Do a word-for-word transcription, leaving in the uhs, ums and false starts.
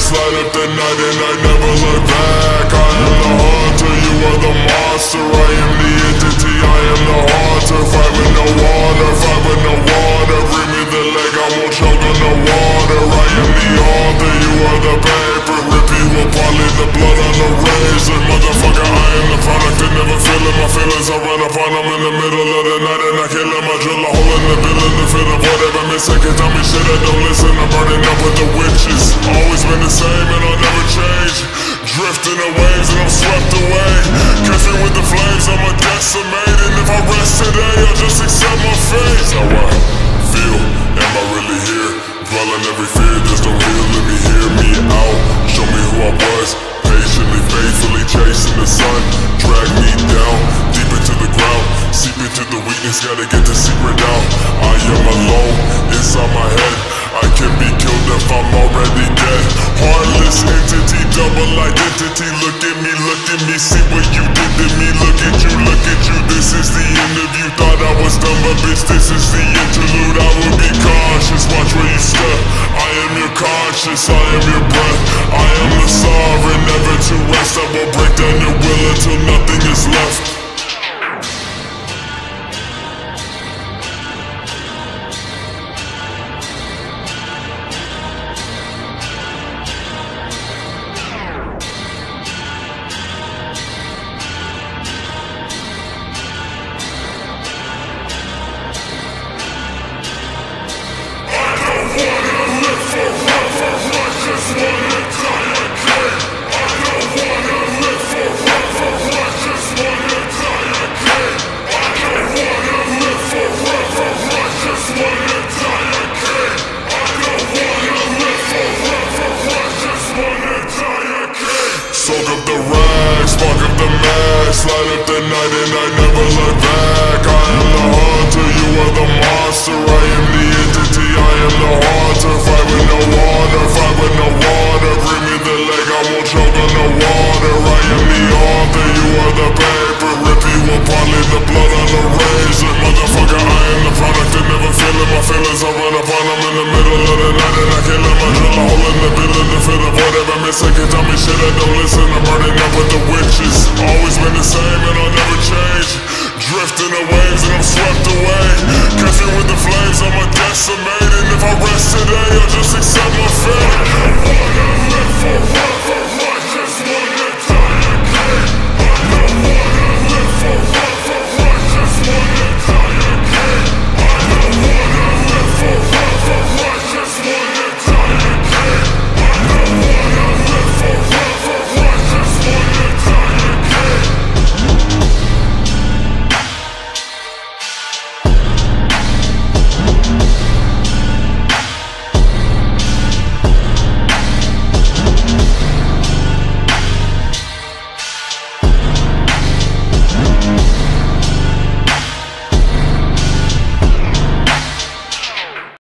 rags, light up the night and I never look back. I am the hunter, you are the monster. I am the entity, I am the haunter. Fight with no water, fight with no water. Bring me the leg, I won't choke on the water. I am the author, you are the paper. Rip you apart, leave the blood on the razor. Motherfucker, I am the product that never feeling my feelings. I run upon them in the middle of the night and I kill them. I drill a hole in the building to fill the void. Every mistake, tell me shit, I don't listen. I'm burning up with the witches. Always been the same and I'll never change. Drifting in waves and I'm swept away. Catch me with the flames, I'm a decimate. And if I rest today, I'll just accept my fate. How I feel, am I really here? Dwelling every fear, there's no heal. Let me hear me out, show me who I was. Patiently, faithfully chasing the sun. Drag me down, deep into the ground. Seep into the weakness, gotta get the secret out. I am alone, inside my head. I can be killed if I'm already dead. Heartless entity, double identity. Look at me, look at me, see what you did to me. Look at you, look at you, this is the end of you. Thought I was done, but bitch, this is the interlude. I will be cautious, watch where you step. I am your conscience, I am your breath. I am the sovereign, never to rest. I will break down your will until nothing is left. Soak up the rags, spark up the mask, light up the night and I never look back. I am the hunter, you are the monster. I am the entity, I am the haunter. Fight with no water, fight with no water. Bring me the leg, I won't choke on the water. I am the author, you are the paper. Rip you apart, leave the blood on the razor. Motherfucker, I am the product that never feeling my feelings. I run upon them in the middle of the night and I kill them. I drill a hole in the building to fill the void. Every mistake, tell me shit, I don't listen. I'm burning up with the witches. Always been the same and I'll never change. Drifting in waves and I'm swept away. Catch me with the flames, I'm a decimate. And if I rest today, I'll just accept my fate.